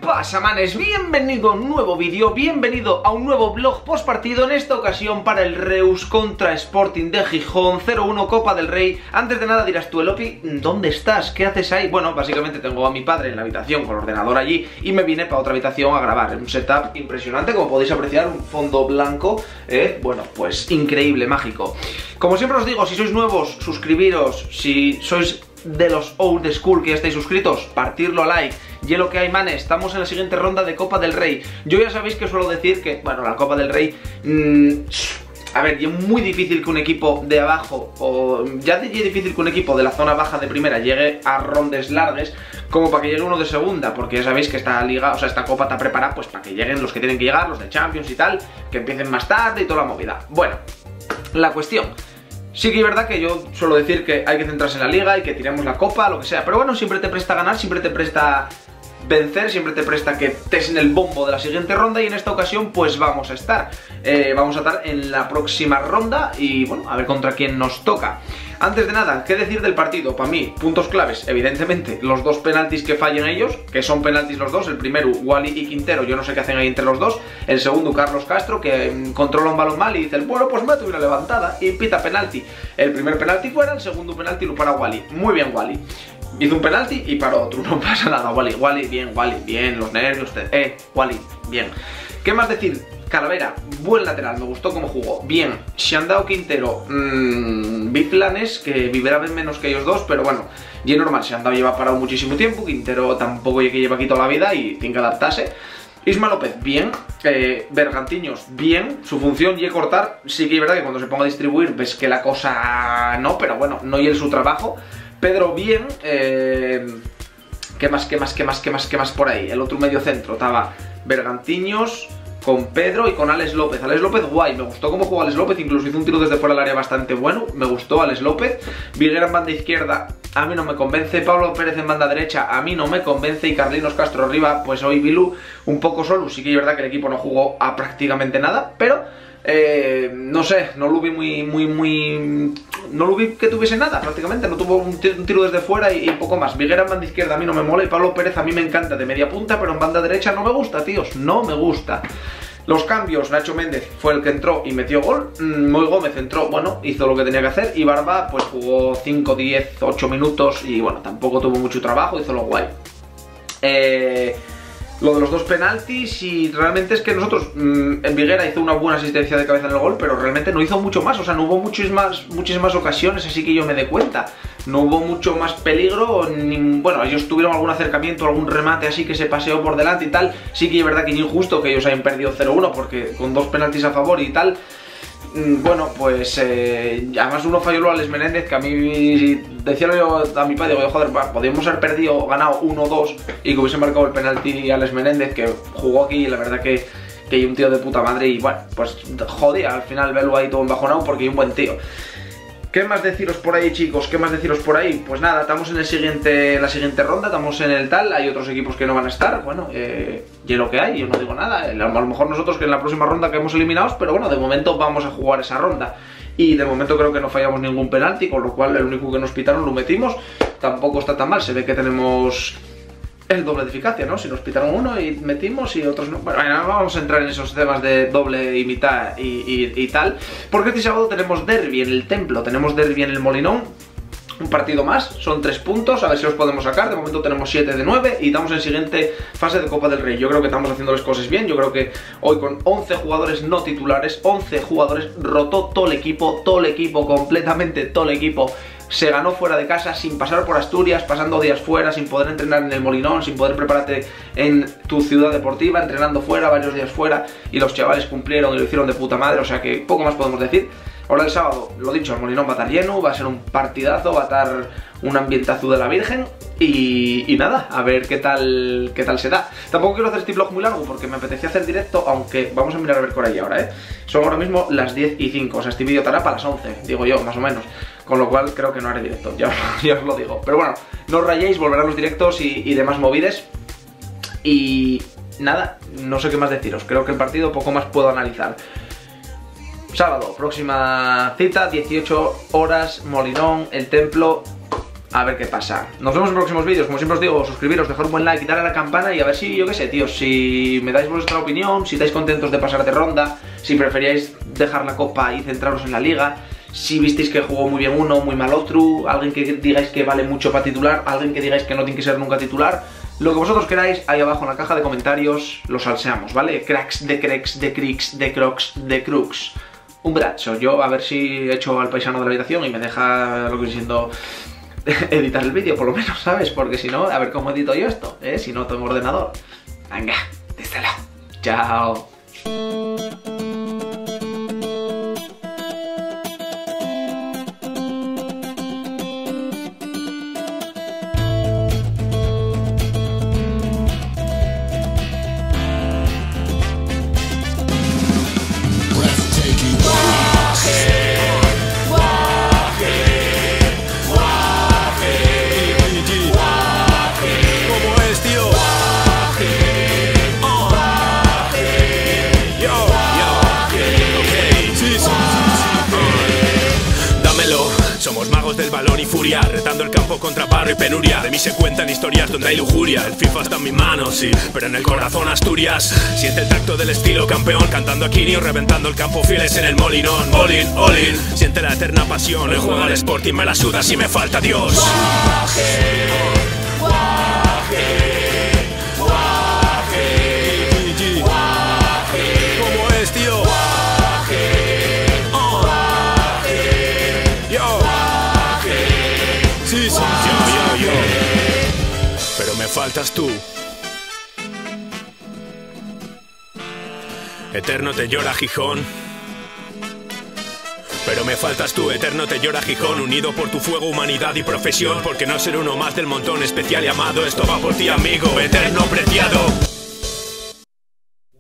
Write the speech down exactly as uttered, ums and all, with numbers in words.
pasa, manes? Bienvenido a un nuevo vídeo, bienvenido a un nuevo vlog post partido, en esta ocasión para el Reus contra Sporting de Gijón, cero uno Copa del Rey. Antes de nada dirás tú, Elopi, ¿dónde estás? ¿Qué haces ahí? Bueno, básicamente tengo a mi padre en la habitación con el ordenador allí y me vine para otra habitación a grabar. Un setup impresionante, como podéis apreciar, un fondo blanco, eh, bueno, pues increíble, mágico. Como siempre os digo, si sois nuevos, suscribiros, si sois de los old school que ya estáis suscritos, partirlo a like. Y lo que hay, manes, estamos en la siguiente ronda de Copa del Rey. Yo ya sabéis que suelo decir que, bueno, la Copa del Rey, mmm, a ver, y es muy difícil que un equipo de abajo, o ya es difícil que un equipo de la zona baja de primera llegue a rondas largas, como para que llegue uno de segunda, porque ya sabéis que esta liga, o sea, esta copa está preparada pues para que lleguen los que tienen que llegar, los de Champions y tal, que empiecen más tarde y toda la movida. Bueno, la cuestión, sí que es verdad que yo suelo decir que hay que centrarse en la liga y que tiremos la copa, lo que sea, pero bueno, siempre te presta ganar, siempre te presta vencer, siempre te presta que estés en el bombo de la siguiente ronda, y en esta ocasión pues vamos a estar eh, vamos a estar en la próxima ronda y bueno, a ver contra quién nos toca. Antes de nada, ¿qué decir del partido? Para mí, puntos claves, evidentemente, los dos penaltis que fallen ellos, que son penaltis los dos. El primero, Wally y Quintero, yo no sé qué hacen ahí entre los dos. El segundo, Carlos Castro, que mmm, controla un balón mal y dice, bueno, pues me tuve una levantada y pita penalti. El primer penalti fuera, el segundo penalti lo para Wally. Muy bien, Wally. Hizo un penalti y paró otro, no pasa nada, Wally. Wally, bien, Wally, bien, los nervios, eh, Wally, bien. ¿Qué más decir? Calavera, buen lateral, me gustó cómo jugó, bien. Xandao, Quintero, mmm, vi planes que vivirán menos que ellos dos, pero bueno, y es normal, Xandao lleva parado muchísimo tiempo, Quintero tampoco que lleva aquí toda la vida y tiene que adaptarse. Isma López, bien. eh, Bergantiños, bien. Su función y cortar, sí que es verdad que cuando se ponga a distribuir ves que la cosa no, pero bueno, no y el su trabajo. Pedro, bien. eh, ¿Qué más, qué más, qué más, qué más, qué más por ahí? El otro medio centro estaba Bergantiños con Pedro y con Alex López. Alex López, guay, me gustó cómo jugó Alex López, incluso hizo un tiro desde fuera del área bastante bueno, me gustó Alex López. Viguera en banda izquierda, a mí no me convence. Pablo Pérez en banda derecha, a mí no me convence. Y Carlinos Castro arriba, pues hoy Bilú un poco solo. Sí que es verdad que el equipo no jugó a prácticamente nada, pero eh, no sé, no lo vi muy, muy, muy... no lo vi que tuviese nada, prácticamente, no tuvo un tiro, un tiro desde fuera y, y poco más. Viguera en banda izquierda a mí no me mola y Pablo Pérez a mí me encanta de media punta, pero en banda derecha no me gusta, tíos, no me gusta. Los cambios, Nacho Méndez fue el que entró y metió gol. Moy Gómez entró, bueno, hizo lo que tenía que hacer. Y Barba pues jugó cinco, diez, ocho minutos y bueno, tampoco tuvo mucho trabajo, hizo lo guay. Eh... Lo de los dos penaltis, y realmente es que nosotros, mmm, en Viguera hizo una buena asistencia de cabeza en el gol, pero realmente no hizo mucho más, o sea, no hubo muchísimas, muchísimas ocasiones, así que yo me dé cuenta. No hubo mucho más peligro, ni, bueno, ellos tuvieron algún acercamiento, algún remate así que se paseó por delante y tal. Sí que es verdad que es injusto que ellos hayan perdido cero uno, porque con dos penaltis a favor y tal. Bueno, pues eh, además uno falló a Alex Menéndez, que a mí, decía yo a mi padre, digo, joder, podríamos haber perdido, ganado uno dos y que hubiese marcado el penalti a Alex Menéndez, que jugó aquí y la verdad que, que hay un tío de puta madre y bueno, pues joder, al final verlo ahí todo embajonado porque hay un buen tío. ¿Qué más deciros por ahí, chicos? ¿Qué más deciros por ahí? Pues nada, estamos en el siguiente, la siguiente ronda, estamos en el tal, hay otros equipos que no van a estar, bueno, eh, y es lo que hay, yo no digo nada, a lo mejor nosotros que en la próxima ronda quedamos eliminados, pero bueno, de momento vamos a jugar esa ronda. Y de momento creo que no fallamos ningún penalti, con lo cual el único que nos pitaron lo metimos, tampoco está tan mal, se ve que tenemos el doble de eficacia, ¿no? Si nos pitaron uno y metimos y otros no. Bueno, no vamos a entrar en esos temas de doble y mitad y, y, y tal, porque este sábado tenemos derbi en el Templo, tenemos derbi en el Molinón. Un partido más, son tres puntos, a ver si los podemos sacar. De momento tenemos siete de nueve y estamos en siguiente fase de Copa del Rey. Yo creo que estamos haciendo las cosas bien. Yo creo que hoy con once jugadores no titulares, once jugadores, rotó todo el equipo, todo el equipo, completamente todo el equipo. Se ganó fuera de casa, sin pasar por Asturias, pasando días fuera, sin poder entrenar en el Molinón, sin poder prepararte en tu ciudad deportiva, entrenando fuera, varios días fuera, y los chavales cumplieron y lo hicieron de puta madre, o sea que poco más podemos decir. Ahora el sábado, lo dicho, el Molinón va a estar lleno, va a ser un partidazo, va a estar un ambientazo de la Virgen y, y nada, a ver qué tal qué tal se da. Tampoco quiero hacer este vlog muy largo porque me apetecía hacer directo, aunque vamos a mirar a ver por ahí ahora, ¿eh? Son ahora mismo las diez y cinco, o sea, este vídeo estará para las once, digo yo, más o menos. Con lo cual creo que no haré directo, ya, ya os lo digo. Pero bueno, no os rayéis, volverán los directos y, y demás movides. Y nada, no sé qué más deciros, creo que el partido poco más puedo analizar. Sábado, próxima cita, dieciocho horas, Molinón, el Templo. a ver qué pasa. Nos vemos en próximos vídeos. Como siempre os digo, suscribiros, dejar un buen like y darle a la campana. Y a ver si, yo qué sé, tíos, si me dais vuestra opinión, si estáis contentos de pasar de ronda, si preferíais dejar la copa y centraros en la liga, si visteis que jugó muy bien uno, muy mal otro, alguien que digáis que vale mucho para titular, alguien que digáis que no tiene que ser nunca titular. Lo que vosotros queráis, ahí abajo en la caja de comentarios lo salseamos, ¿vale? Cracks, de cracks, de cricks, de crocs, de crux. Un brazo. Yo a ver si echo al paisano de la habitación y me deja lo que siendo editar el vídeo, por lo menos, ¿sabes? Porque si no, a ver cómo edito yo esto, ¿eh? Si no tengo ordenador. Venga, díselo. Chao. Somos magos del balón y furia, retando el campo contra barro y penuria. De mí se cuentan historias donde hay lujuria. El FIFA está en mis manos, sí, pero en el corazón Asturias. Siente el tacto del estilo campeón, cantando a Quinio, reventando el campo fieles en el molinón. All in, all in, siente la eterna pasión. El juego al Sporting me la suda si me falta Dios. Guaje, guaje, guaje, guaje. ¿Cómo es, tío? Sí, sí, yo, yo, yo. Pero me faltas tú. Eterno te llora Gijón. Pero me faltas tú, eterno te llora Gijón. Unido por tu fuego, humanidad y profesión. Porque no ser uno más del montón especial y amado. Esto va por ti, amigo, eterno preciado.